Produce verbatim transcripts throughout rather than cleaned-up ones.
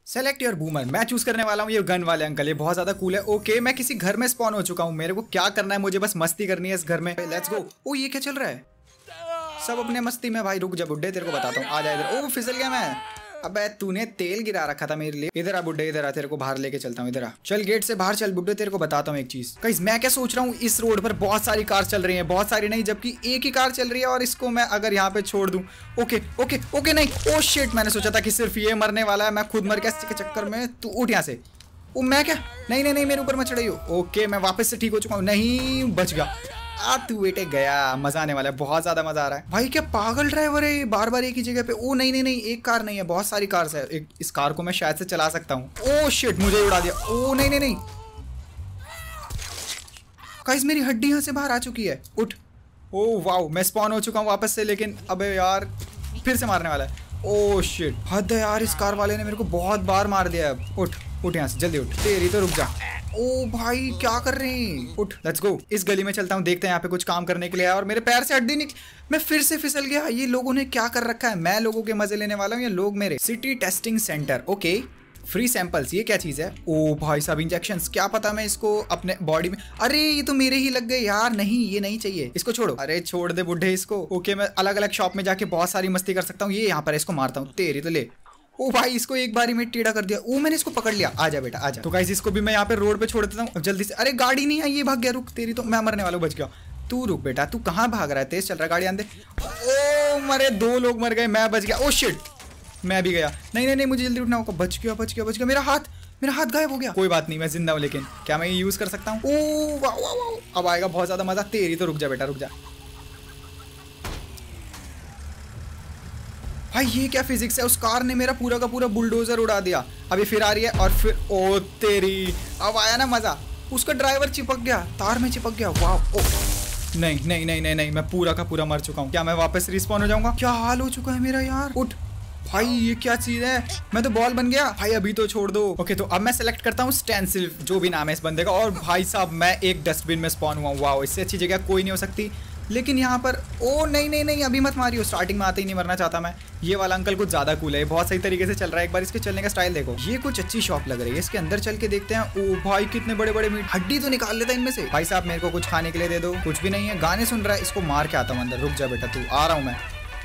Select your boomer. मैं choose करने वाला हूँ ये गन वाले अंकल, ये बहुत ज्यादा कूल है। ओके मैं किसी घर में स्पॉन हो चुका हूँ, मेरे को क्या करना है, मुझे बस मस्ती करनी है इस घर में। Let's go. ओ ये क्या चल रहा है, सब अपने मस्ती में। भाई रुक जा बुड्ढे, तेरे को बताता हूँ, आ जा इधर। ओ फिसल गया मैं। अबे तूने तेल गिरा रखा था मेरे लिए। इधर आ बुड्ढे, इधर आ, तेरे को बाहर लेके चलता हूँ। इधर आ, चल गेट से बाहर चल बुड्ढे। तेरे को बताता हूँ एक चीज गाइस, मैं क्या सोच रहा हूँ, इस रोड पर बहुत सारी कार चल रही हैं, बहुत सारी नहीं जबकि एक ही कार चल रही है, और इसको मैं अगर यहाँ पे छोड़ दूँ। ओके ओके ओके नहीं, ओ शिट, मैंने सोचा था कि सिर्फ ये मरने वाला है, मैं खुद मर गया इसके चक्कर में। तू उठ यहाँ से। ओ मैं क्या, नहीं नहीं नहीं मेरे ऊपर मत चढ़ाइयो। ओके मैं वापस से ठीक हो चुका हूँ, नहीं बच गया। आ तू बेटे गया, मजा आने वाला है, बहुत ज्यादा मजा आ रहा है। भाई क्या पागल ड्राइवर है, बार बार एक ही जगह पे। ओ नहीं नहीं नहीं, एक कार नहीं है, बहुत सारी कार्स है। एक इस कार को मैं शायद से चला सकता हूँ। ओ शिट, मुझे उड़ा दिया। ओ नहीं नहीं नहीं गाइस, मेरी हड्डी यहाँ से बाहर आ चुकी है। उठ। ओ वाओ, मैं स्पॉन हो चुका हूँ वापस से, लेकिन अबे यार फिर से मारने वाला है। ओ शिट, हद है यार, इस कार वाले ने मेरे को बहुत बार मार दिया है। उठ उठ यहाँ से जल्दी उठ, तेरी तो रुक जा। ओ भाई क्या कर रहे हैं, उठ लेट्स गो। इस गली में चलता हूँ, देखते हैं यहाँ पे कुछ काम करने के लिए है, और मेरे पैर से हड्डी निकल, मैं फिर से फिसल गया। ये लोगों ने क्या कर रखा है, मैं लोगों के मजे लेने वाला हूँ या लोग मेरे। City testing centre, okay free samples, ये क्या चीज है। ओ भाई साहब इंजेक्शंस, क्या पता मैं इसको अपने बॉडी में, अरे ये तो मेरे ही लग गए यार, नहीं ये नहीं चाहिए, इसको छोड़ो। अरे छोड़ दे बुड्ढे इसको। ओके मैं अलग अलग शॉप में जाके बहुत सारी मस्ती कर सकता हूँ। ये यहाँ पर इसको मारता हूँ, तेरी तो ले। ओ भाई इसको एक बारी में टेढ़ा कर दिया। ओ मैंने इसको पकड़ लिया, आजा बेटा आजा। तो गाइस इसको भी मैं यहाँ पे रोड पे छोड़ देता हूँ जल्दी से। अरे गाड़ी नहीं है, ये भाग गया, रुक, तेरी तो मैं मरने वाला हूँ, बच गया। तू रुक बेटा, तू कहाँ भाग रहा है, तेज चल रहा है, गाड़ी आंदे। ओ मरे, दो लोग मर गए, मैं बच गया। ओ शिट, मैं भी गया। नहीं नहीं नहीं मुझे जल्दी उठना होगा। बच गया बच गया बच गया। मेरा हाथ मेरा हाथ गायब हो गया। कोई बात नहीं, मैं जिंदा हूँ, लेकिन क्या मैं ये यूज कर सकता हूँ। ओ वाह वाह वाह, अब आएगा बहुत ज्यादा मजा। तेरी तो रुक जा बेटा, रुक जा। भाई ये क्या फिजिक्स है, उस कार ने मेरा पूरा का पूरा बुलडोजर उड़ा दिया। अब ये फिर आ रही है, और फिर ओ तेरी, अब आया ना मजा। उसका ड्राइवर चिपक गया, तार में चिपक गया। वाह ओ नहीं नहीं नहीं नहीं नहीं, मैं पूरा का पूरा मर चुका हूँ। क्या मैं वापस रिस्पॉन हो जाऊंगा, क्या हाल हो चुका है मेरा यार। उठ भाई, ये क्या चीज है, मैं तो बॉल बन गया। भाई अभी तो छोड़ दो। ओके तो अब मैं सेलेक्ट करता हूँ स्टैंसिल, जो भी नाम है इस बंदे का, और भाई साहब मैं एक डस्टबिन में स्पॉन हुआ। वाह, इससे अच्छी जगह कोई नहीं हो सकती। लेकिन यहाँ पर ओ नहीं नहीं नहीं, अभी मत मारियो, स्टार्टिंग में आते ही नहीं मरना चाहता मैं। ये वाला अंकल कुछ ज्यादा कूल है, बहुत सही तरीके से चल रहा है। एक बार इसके चलने का स्टाइल देखो, ये कुछ अच्छी शॉप लग रही है, इसके अंदर चल के देखते हैं। ओ भाई कितने बड़े बड़े मीट, हड्डी तो निकाल लेता है इनमें से। भाई साहब मेरे को कुछ खाने के लिए दे दो। कुछ भी नहीं है, गाने सुन रहा है, इसको मार के आता हूँ अंदर। रुक जा बेटा तू, आ रहा हूँ मैं।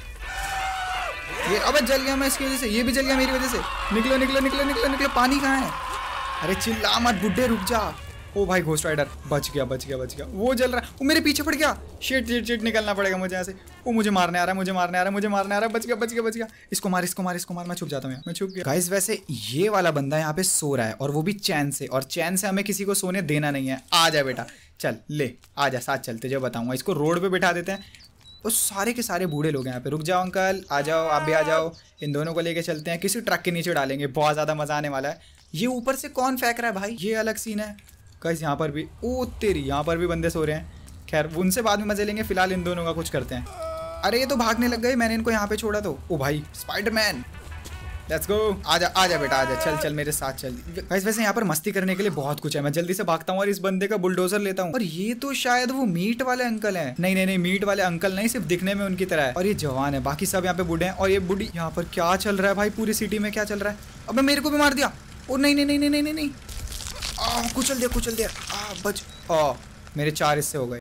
ये अब जल गया मैं इसकी वजह से, ये भी जल गया मेरी वजह से। निकलो निकलो निकलो निकलो निकलो, पानी कहाँ है। अरे चिल्ला मत बुड्ढे, रुक जा। ओ भाई घोस्ट राइडर, बच गया बच गया बच गया। वो जल रहा है, वो मेरे पीछे पड़ गया। शिट शिट शिट, निकलना पड़ेगा मुझे यहाँ से। वो मुझे मारने आ रहा है, मुझे मारने आ रहा है, मुझे मारने आ रहा है। बच गया बच गया बच गया। इसको मार इसको मार इसको मार, मैं छुप जाता हूँ, मैं छुप गया। गाइस वैसे ये वाला बंदा यहाँ पे सो रहा है, और वो भी चैन से, और चैन से हमें किसी को सोने देना नहीं है। आ जा बेटा, चल ले आ जा, साथ चलते, जो बताऊंगा। इसको रोड पे बैठा देते हैं। वो सारे के सारे बूढ़े लोग हैं यहाँ पे। रुक जाओ अंकल, आ जाओ, आप भी आ जाओ। इन दोनों को लेके चलते हैं, किसी ट्रक के नीचे डालेंगे, बहुत ज़्यादा मज़ा आने वाला है। ये ऊपर से कौन फेंक रहा है भाई, ये अलग सीन है। गाइस यहाँ पर भी, ओ तेरी, यहाँ पर भी बंदे सो रहे हैं। खैर उनसे बाद में मजे लेंगे, फिलहाल इन दोनों का कुछ करते हैं। अरे ये तो भागने लग गए, मैंने इनको यहाँ पे छोड़ा तो। ओ भाई स्पाइडरमैन, लेट्स गो। आजा आजा बेटा आजा, चल चल मेरे साथ चल। गाइस वैसे यहाँ पर मस्ती करने के लिए बहुत कुछ है, मैं जल्दी से भागता हूँ और इस बंदे का बुलडोजर लेता हूँ। और ये तो शायद वो मीट वाले अंकल हैं। नहीं नहीं नहीं, मीट वाले अंकल नहीं, सिर्फ दिखने में उनकी तरह है। और ये जवान है, बाकी सब यहाँ पे बूढ़े हैं। और ये बूढ़ी, यहाँ पर क्या चल रहा है भाई, पूरी सिटी में क्या चल रहा है। अब मेरे को भी मार दिया। ओ नहीं नहीं नहीं नहीं नहीं नहीं, आ कुचल दिया कुचल दिया। आ बच, आ मेरे चार हिस्से हो गए।